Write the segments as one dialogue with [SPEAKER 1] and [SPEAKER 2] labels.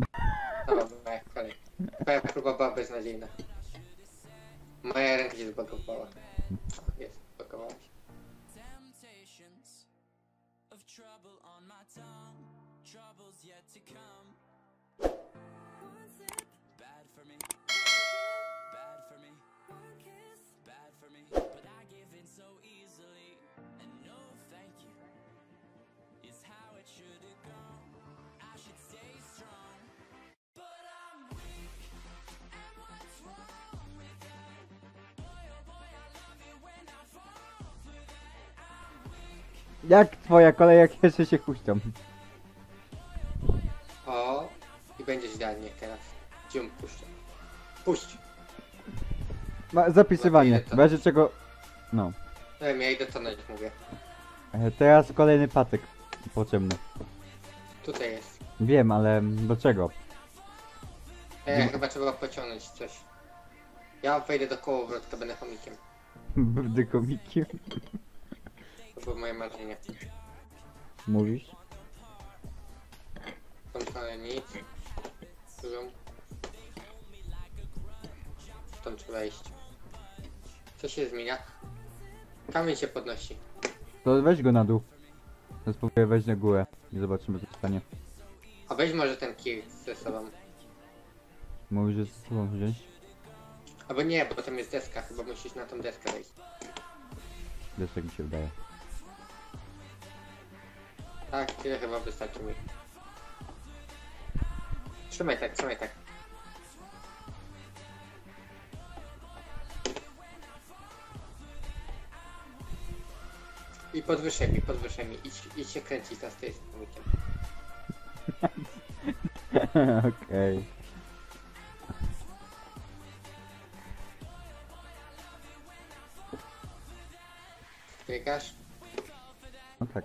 [SPEAKER 1] Dobra, moja kolej. Twoja próba była beznadziejna. Moja ręka się zbagowała. Jest, zbagowała się.
[SPEAKER 2] Jak twoja kolej, jak jeszcze się huśtą?
[SPEAKER 1] O, i będziesz idealnie teraz. Dzium, puszczę. Puść!
[SPEAKER 2] Zapisywanie,
[SPEAKER 1] Lepiej to.
[SPEAKER 2] w razie czego... No.
[SPEAKER 1] Nie wiem, ja idę tonąć, mówię.
[SPEAKER 2] Teraz kolejny patyk potrzebny.
[SPEAKER 1] Tutaj jest.
[SPEAKER 2] Wiem, ale do czego?
[SPEAKER 1] Chyba trzeba pociągnąć coś. Ja wejdę do kołowrotka, będę chomikiem.
[SPEAKER 2] Będę komikiem.
[SPEAKER 1] To było moje marzenie.
[SPEAKER 2] Mówisz?
[SPEAKER 1] W tą stronę nic. Dużą. W tą trzeba iść. Co się zmienia? Kamień się podnosi.
[SPEAKER 2] To weź go na dół. To spróbuję wejść na górę i zobaczymy co się stanie.
[SPEAKER 1] A weź może ten kij ze sobą.
[SPEAKER 2] Mówisz, że z sobą wziąć?
[SPEAKER 1] Albo nie, bo tam jest deska, chyba musisz na tą deskę wejść.
[SPEAKER 2] Wiesz jak mi się wydaje.
[SPEAKER 1] Tak, tyle chyba wystarczy mi. Trzymaj tak, trzymaj tak. I podwyższaj mi. Idź się kręcić tam z tej strony.
[SPEAKER 2] Okej.
[SPEAKER 1] Biegasz?
[SPEAKER 2] No tak.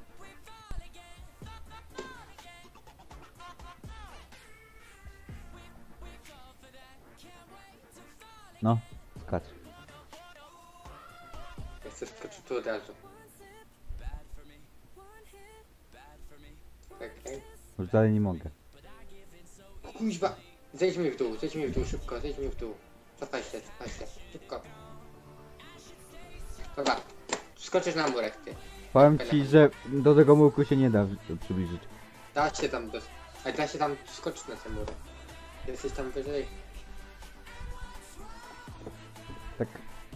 [SPEAKER 2] No, skacz.
[SPEAKER 1] Ja chcę skoczyć tu od razu. Okej.
[SPEAKER 2] Już dalej nie mogę.
[SPEAKER 1] Kuźwa! Zejdź mi w dół, szybko, zejdź mi w dół. Cofaj się, szybko. Dobra, skoczysz na murek, ty.
[SPEAKER 2] Powiem ci, że do tego murku się nie da przybliżyć.
[SPEAKER 1] Da się tam ale da się tam skoczyć na ten murek. Jesteś tam wyżej.
[SPEAKER 2] Tak.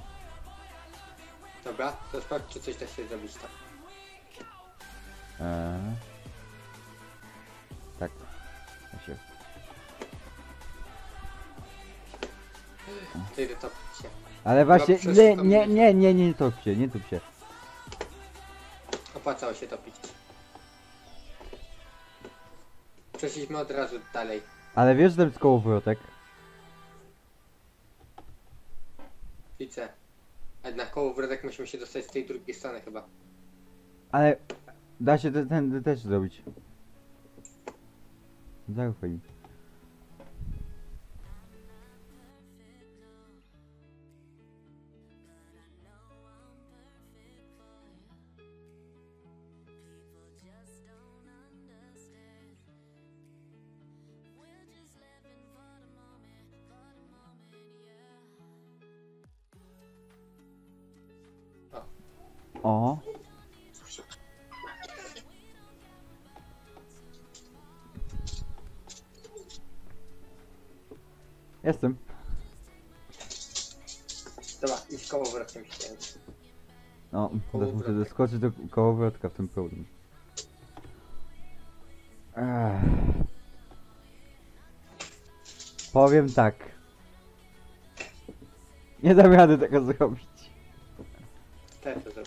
[SPEAKER 1] Dobra, to sprawdź, czy coś da się zrobić tam.
[SPEAKER 2] Tak. Da się.
[SPEAKER 1] To idę topić się.
[SPEAKER 2] Ale właśnie,
[SPEAKER 1] przeszukam
[SPEAKER 2] nie top się, nie top się.
[SPEAKER 1] Opłacało się topić. Przeszliśmy od razu dalej.
[SPEAKER 2] Ale wiesz, że tam jest kołowrotek?
[SPEAKER 1] Widzę. A na kołowrotek musimy się dostać z tej drugiej strony chyba.
[SPEAKER 2] Ale da się ten też zrobić. Zaufaj mi. O. Jestem.
[SPEAKER 1] Dobra, idź kołowrotkiem się.
[SPEAKER 2] No, teraz muszę
[SPEAKER 1] Kołowrotek.
[SPEAKER 2] doskoczyć do kołowrotka, w tym problem. Ech. Powiem tak. Nie dam rady tego zrobić.
[SPEAKER 1] Też to zrobię.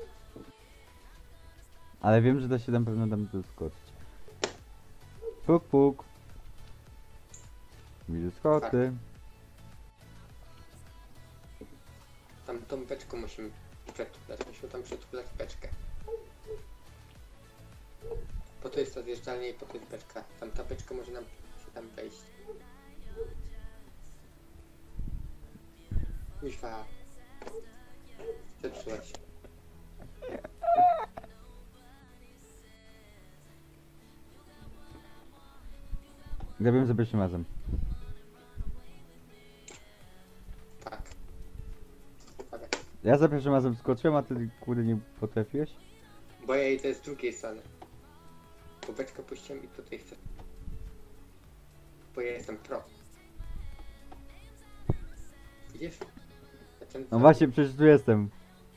[SPEAKER 2] Ale wiem, że da się na pewno tam doskoczyć. Puk puk. Widzę schody.
[SPEAKER 1] Tam tą beczką musimy przetulać. Musimy tam przetulać beczkę. Po to jest ta zjeżdżalnia i po to jest beczka. Tam ta beczka może nam się tam wejść. Kuźwa. Zepsułaś.
[SPEAKER 2] Zrobimy za pierwszym razem.
[SPEAKER 1] Tak. Uwaga.
[SPEAKER 2] Ja za pierwszym razem skoczyłem, a ty kurde nie potrafiłeś?
[SPEAKER 1] Bo ja idę z drugiej strony. Bobeczkę puściłem i tutaj chcę. Bo ja jestem pro. Widzisz? Ja ten
[SPEAKER 2] No właśnie, przecież tu jestem.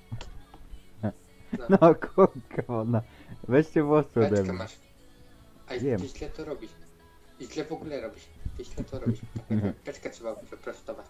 [SPEAKER 1] No.
[SPEAKER 2] No kurka, ona. Weźcie włosy ode
[SPEAKER 1] Beczkę
[SPEAKER 2] mnie.
[SPEAKER 1] masz. A
[SPEAKER 2] Wiem.
[SPEAKER 1] ty źle to robisz. I źle w ogóle robisz. Ty źle to robisz. Beczkę trzeba wyprostować.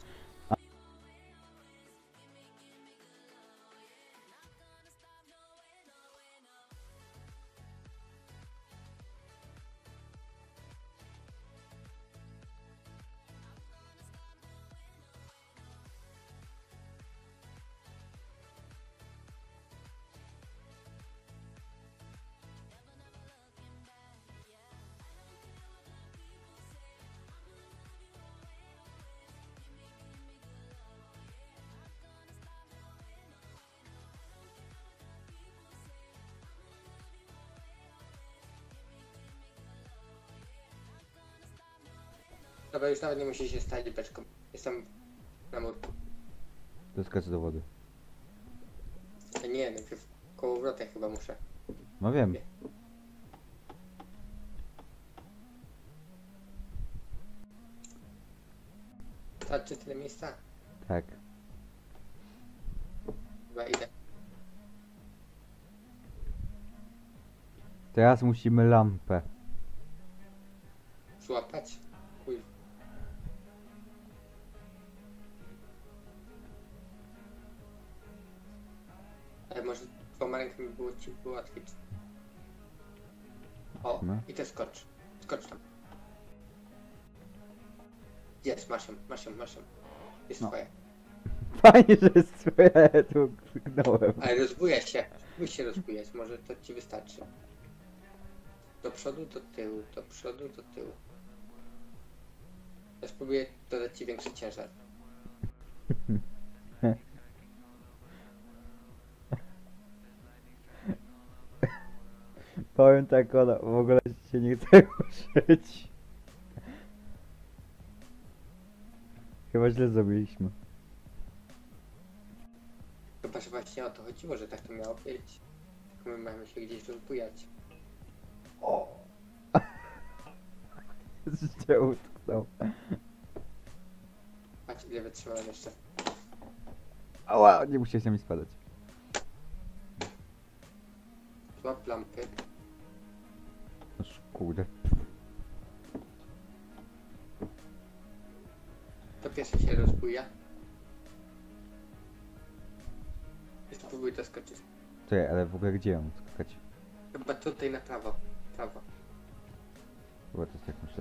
[SPEAKER 1] Dobra, już nawet nie musi się stać beczką. Jestem na murku.
[SPEAKER 2] To skacze do wody.
[SPEAKER 1] A nie, najpierw koło wrota chyba muszę.
[SPEAKER 2] No wiem.
[SPEAKER 1] Starczy tyle miejsca?
[SPEAKER 2] Tak.
[SPEAKER 1] Chyba idę.
[SPEAKER 2] Teraz musimy lampę.
[SPEAKER 1] Złapać. Chuj. Ale może dwoma rękami było ci łatwiej. O,
[SPEAKER 2] No.
[SPEAKER 1] i to skocz. Skocz tam. Jest, masz ją, masz ją, masz ją. Jest
[SPEAKER 2] No.
[SPEAKER 1] twoja.
[SPEAKER 2] Fajnie, że jest swoje, tu kliknąłem.
[SPEAKER 1] Ale rozbuja się. Spróbuj się rozbujać, może to ci wystarczy. Do przodu, do tyłu, do przodu, do tyłu. Ja spróbuję dodać ci większy ciężar.
[SPEAKER 2] Powiem tak, ona w ogóle się nie chce ruszyć. Chyba źle zrobiliśmy.
[SPEAKER 1] Chyba, że właśnie o to chodziło, że tak to miało być. Tylko my mamy się gdzieś rozbujać.
[SPEAKER 2] O! Się utknął.
[SPEAKER 1] Patrz, ile wytrzymałem jeszcze.
[SPEAKER 2] Ała, nie musicie mi spadać.
[SPEAKER 1] Złap lampy.
[SPEAKER 2] Aż kurde.
[SPEAKER 1] To pierwsze się rozbuja. I spróbuj to skoczyć.
[SPEAKER 2] Czekaj, ale w ogóle gdzie ją skakać?
[SPEAKER 1] Chyba tutaj na prawo. Prawo.
[SPEAKER 2] Chyba to jest tak myślę.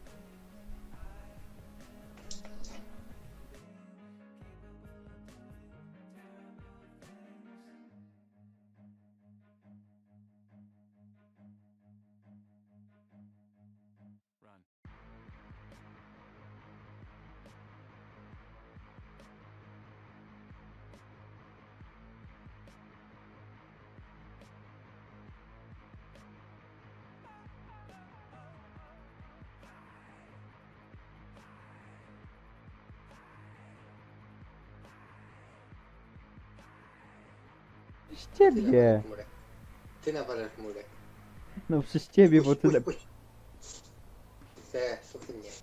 [SPEAKER 2] Przez
[SPEAKER 1] Ty
[SPEAKER 2] ciebie!
[SPEAKER 1] nawalasz murek. Ty nawalasz murek.
[SPEAKER 2] No przez ciebie, bo ty...
[SPEAKER 1] Puść. Słuchaj mnie.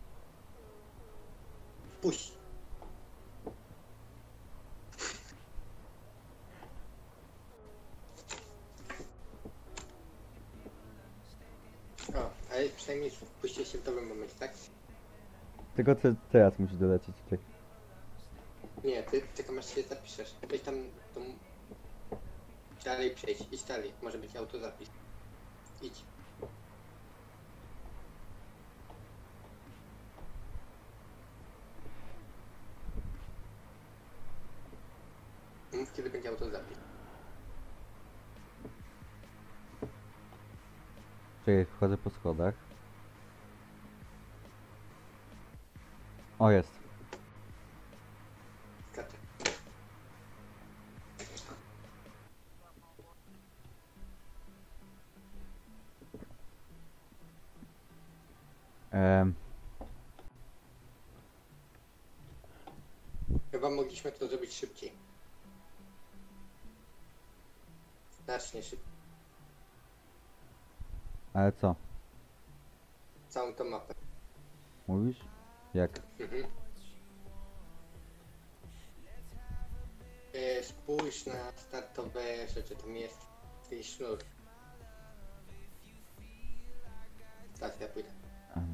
[SPEAKER 1] Puść. O, ale przynajmniej wpuściłeś się w dobrym momencie, tak?
[SPEAKER 2] Tylko ty teraz musisz dolecieć tutaj.
[SPEAKER 1] Nie, ty tylko masz się zapiszesz. Weź tam tą... Dalej przejdź, idź dalej. Może być autozapis. Idź. Mów, kiedy będzie autozapis.
[SPEAKER 2] Czekaj, wchodzę po schodach. O, jest.
[SPEAKER 1] Skaczę. chyba mogliśmy to zrobić szybciej. Znacznie szybciej.
[SPEAKER 2] Ale co?
[SPEAKER 1] Całą tą mapę.
[SPEAKER 2] Mówisz? Jak?
[SPEAKER 1] Mhm. Spójrz na startowe rzeczy, tam jest ten sznur. Tak, ja pójdę.
[SPEAKER 2] Em,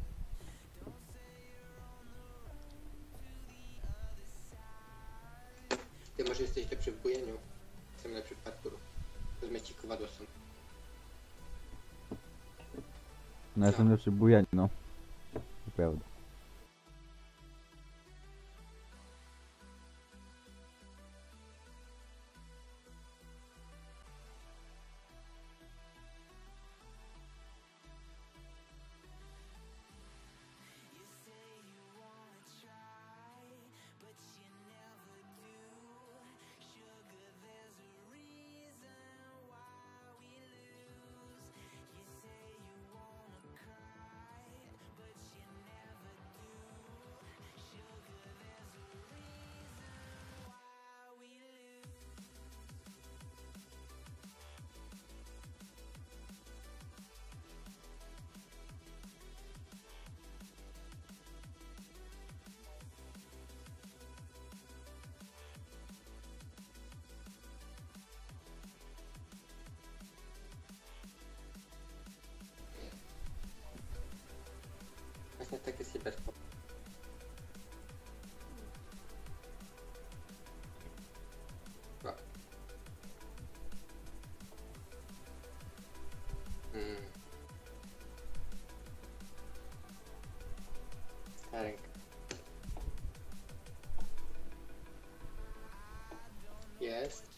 [SPEAKER 1] Ty może jesteś lepszy w bujeniu. Jestem lepszy w parkouru. Wezmę ci kowadło stąd.
[SPEAKER 2] No jestem lepszy bujanie, no. To prawda.
[SPEAKER 1] Właśnie takie cyberpop. O. Ta ręka. Jest.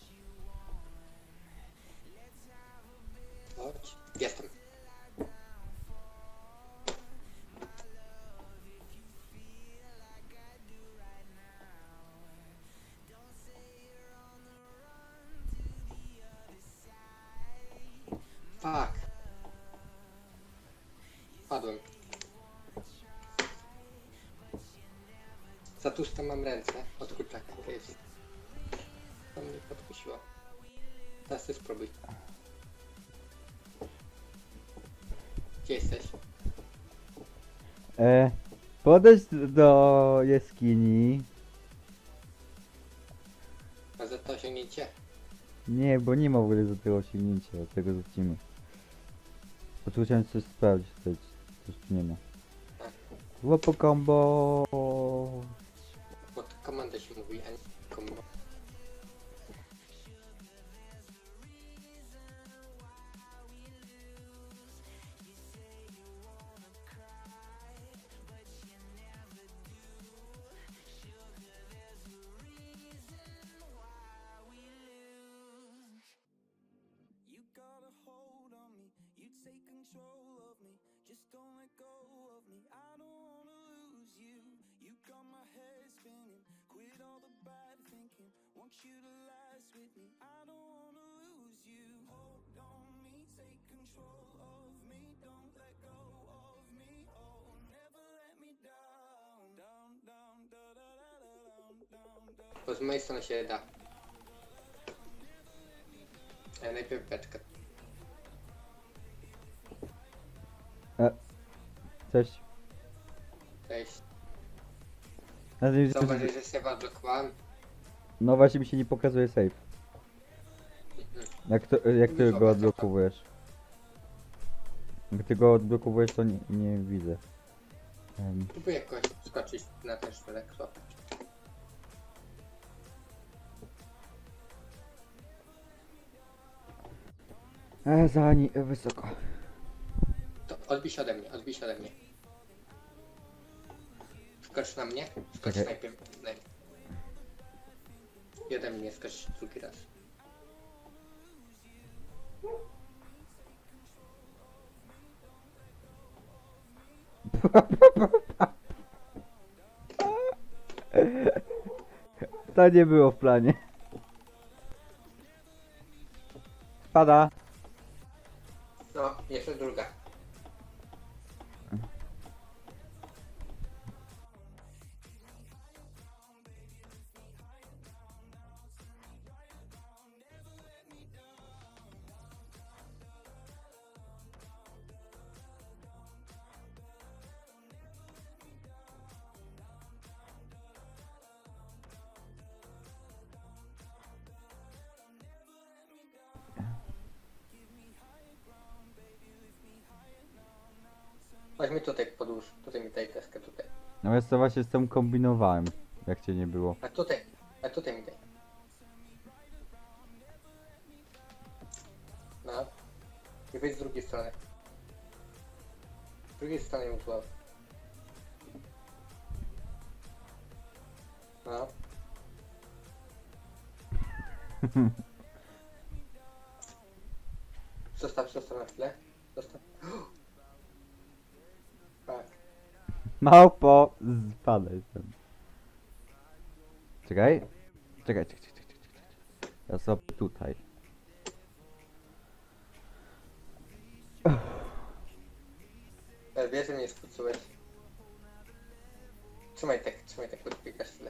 [SPEAKER 1] Chodź. Jestem. Fuck. Padłem. Za tłuste mam ręce od kurczaka. To jest. To mnie podkusiło. Teraz ty spróbuj. Gdzie jesteś?
[SPEAKER 2] Podejdź do jaskini.
[SPEAKER 1] A za to osiągnięcie?
[SPEAKER 2] Nie, bo nie ma w ogóle za tego osiągnięcia, tego zacimy. Po tu chciałem coś sprawdzić, coś tu nie ma. Łopo combo.
[SPEAKER 1] Bo to komanda się mówi, a nie kombo. Bo z mojej strony się da. Ale najpierw beczkę.
[SPEAKER 2] Cześć.
[SPEAKER 1] Cześć.
[SPEAKER 2] Znaczy,
[SPEAKER 1] Zauważ, że się was blokowałem.
[SPEAKER 2] no właśnie mi się nie pokazuje save. Jak ty
[SPEAKER 1] Dużo
[SPEAKER 2] go
[SPEAKER 1] was
[SPEAKER 2] odblokowujesz? Jak ty go odblokowujesz, to nie widzę.
[SPEAKER 1] Próbuję jakoś skoczyć na ten szpilek.
[SPEAKER 2] Wysoko.
[SPEAKER 1] To odbij się ode mnie, odbij się ode mnie. Skocz na mnie, skocz
[SPEAKER 2] Okej.
[SPEAKER 1] najpierw. I ode mnie skocz drugi raz.
[SPEAKER 2] To nie było w planie. Pada.
[SPEAKER 1] No, jeszcze druga. mi tutaj podłóż. Tutaj mi daj deskę, tutaj.
[SPEAKER 2] No ja to właśnie z tym kombinowałem, jak cię nie było.
[SPEAKER 1] A tutaj mi daj. No. I wejdź z drugiej strony. Z drugiej strony ją złap. No. Zostaw na chwilę. Zostaw. Tak.
[SPEAKER 2] Małpo, spadaj tam. Czekaj. Czekaj. Ja sobie tutaj.
[SPEAKER 1] Wiesz, że mnie skłóciłeś. Trzymaj tak, odpikasz chwilę.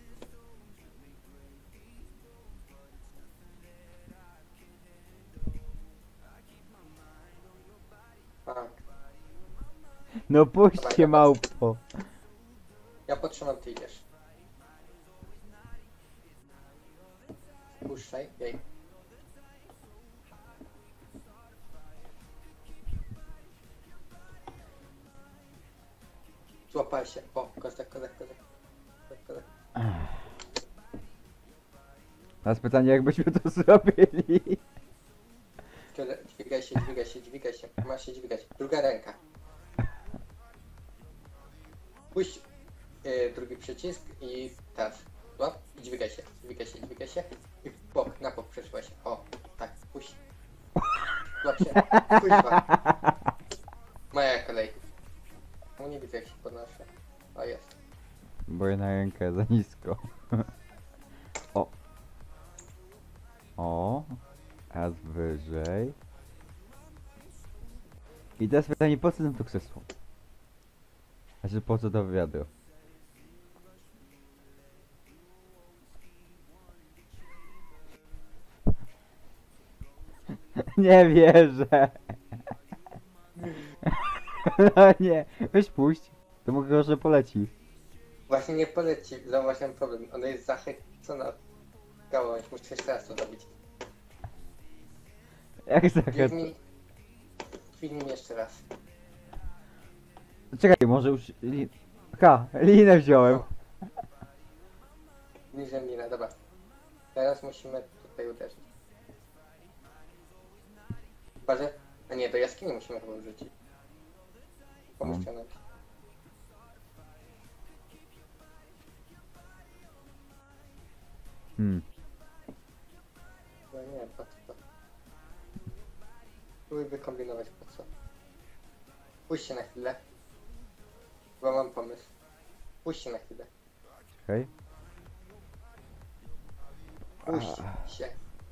[SPEAKER 1] Tak.
[SPEAKER 2] No puśćcie małpo.
[SPEAKER 1] Ja potrzymam, ty idziesz. Puszczaj, jej. Złapaj się. O, kozak.
[SPEAKER 2] Teraz pytanie, jak byśmy to zrobili?
[SPEAKER 1] Dźwigaj się. Masz się dźwigać. Druga ręka. Puść drugi przycisk i teraz. Łap i dźwigaj się. I w bok, na bok przesuwaj się. O, tak, puść. Łap się. Kuźwa. Moja kolej. No nie widzę jak się podnoszę. O, jest.
[SPEAKER 2] Bo ja na rękę za nisko. O. Raz wyżej. I teraz pytanie, po co nam to krzesło? Znaczy, po co to wiadro? Nie wierzę. No nie, weź puść. To mogę, że poleci.
[SPEAKER 1] Właśnie nie poleci, zauważ ten problem. Ona jest zachęcona gałąź. Muszę jeszcze raz to zrobić.
[SPEAKER 2] Jak zachęt...
[SPEAKER 1] Filmij jeszcze raz.
[SPEAKER 2] Czekaj, może już... Linę wziąłem.
[SPEAKER 1] Bliżej linę, dobra. Teraz musimy tutaj uderzyć. Chyba, że... A nie, do jaskini musimy chyba wrzucić. Pomóż ściągnąć. No nie, po co? Spróbuj wykombinować po co. Puść się na chwilę. Bo mam pomysł. Puść się na chwilę.
[SPEAKER 2] Okej.
[SPEAKER 1] Puść się.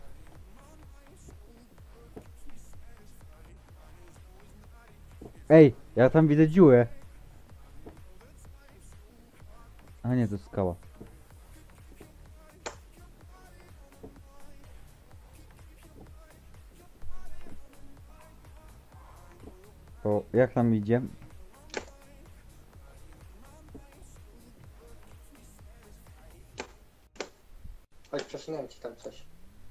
[SPEAKER 2] Ej, ja tam widzę dziurę. A nie, to skała. To jak tam idzie?
[SPEAKER 1] Chodź, przesunąłem ci tam coś.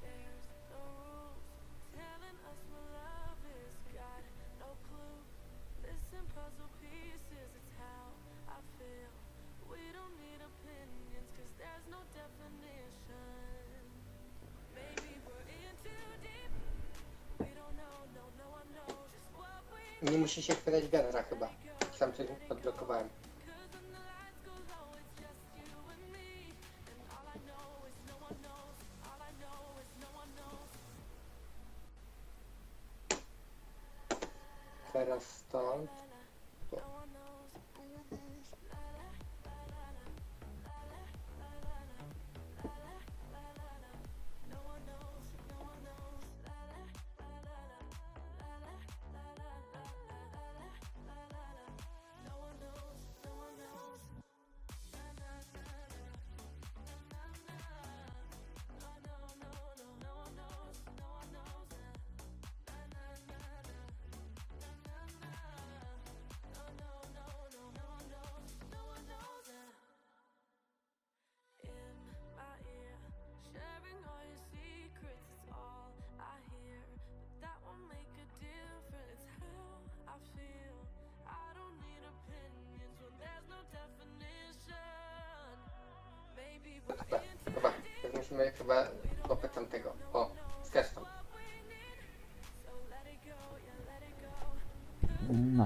[SPEAKER 1] Nie musi się chwytać wiadra chyba. Sam coś odblokowałem. Teraz stąd. Tu. Chyba, musimy chyba łapać tamtego. O, skacz tam.
[SPEAKER 2] No.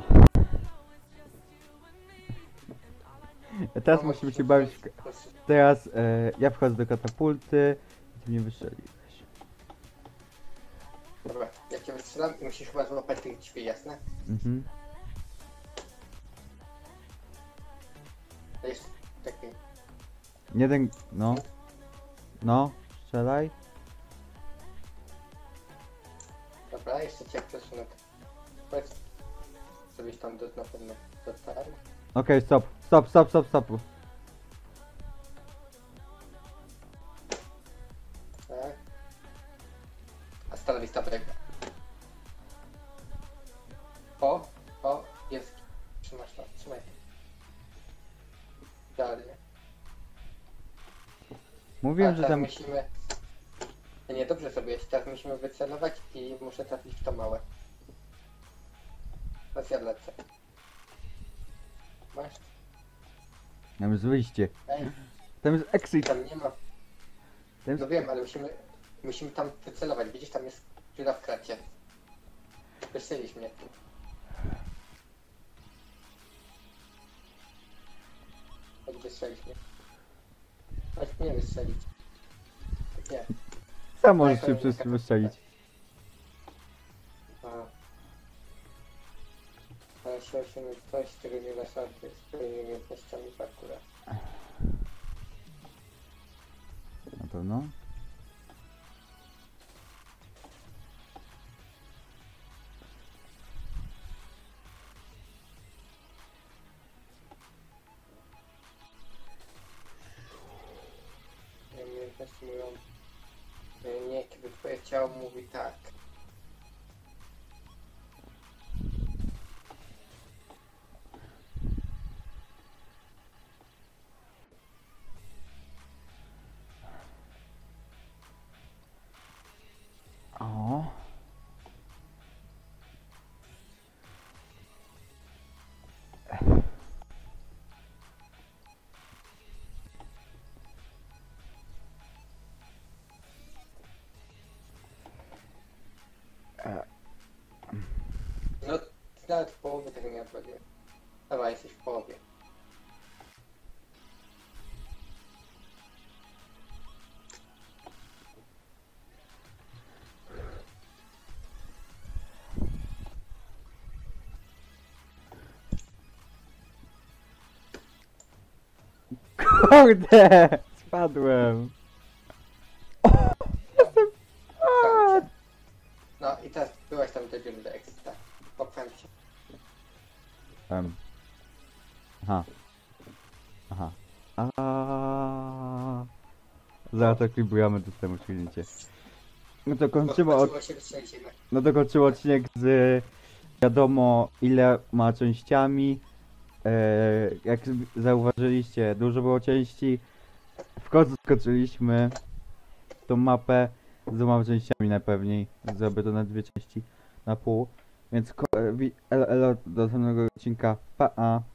[SPEAKER 2] Teraz
[SPEAKER 1] No,
[SPEAKER 2] musimy się bawić. Teraz ja wchodzę do katapulty i ty mnie wystrzeliłeś.
[SPEAKER 1] Dobra, ja cię wystrzelam i musisz chyba złapać tych drzwi, jasne?
[SPEAKER 2] Mhm.
[SPEAKER 1] To jest taki.
[SPEAKER 2] Jeden. No. No, strzelaj.
[SPEAKER 1] Dobra, jeszcze cię przesunę. Powiedz, żebyś tam na pewno dotarł.
[SPEAKER 2] Okej, stop. Stop, stop, stop, stop.
[SPEAKER 1] Tak. A stanowiska brega. O, jest. Trzymasz to, trzymaj. Idealnie.
[SPEAKER 2] Mówiłem,
[SPEAKER 1] A
[SPEAKER 2] że
[SPEAKER 1] teraz
[SPEAKER 2] tam.
[SPEAKER 1] musimy... Nie, dobrze zrobiłeś. Teraz musimy wycelować i muszę trafić w to małe. Teraz ja lecę. Masz?
[SPEAKER 2] Tam jest wyjście.
[SPEAKER 1] Ej,
[SPEAKER 2] Tam jest exit.
[SPEAKER 1] tam nie ma.
[SPEAKER 2] Tam jest...
[SPEAKER 1] No wiem, ale musimy tam wycelować. Widzisz, tam jest dziura w kracie. Wystrzelisz mnie. Chodź, wystrzelić mnie. Chodź mnie wystrzelić. Tak nie.
[SPEAKER 2] Sam możesz
[SPEAKER 1] Tak,
[SPEAKER 2] się
[SPEAKER 1] tak,
[SPEAKER 2] przez
[SPEAKER 1] tak,
[SPEAKER 2] wystrzelić.
[SPEAKER 1] Ale się osiągnąć coś, czego nie da szarpy z swoimi umiejętnościami parkura.
[SPEAKER 2] Na pewno.
[SPEAKER 1] Umiejętności mówią... Nie, kiedy twoje ciało mówi tak.
[SPEAKER 2] O.
[SPEAKER 1] No, ty nawet w połowie tego nie odrobię. Dobra, jesteś w połowie.
[SPEAKER 2] Kurde! Spadłem. O, jestem... A,
[SPEAKER 1] No i teraz byłaś tam do dziury do exita. Popcham się.
[SPEAKER 2] Aha. Aha. A. Zaraz to klipujemy, dostałem osiągnięcie. No to kończymy od...
[SPEAKER 1] Chodziło się wystrzelić jednak.
[SPEAKER 2] No to kończymy odcinek z... Wiadomo ile ma częściami. Jak zauważyliście, dużo było części. W końcu skoczyliśmy tą mapę z dwoma częściami najpewniej. Zrobię to na dwie części, na pół. Więc elo do następnego odcinka. Pa!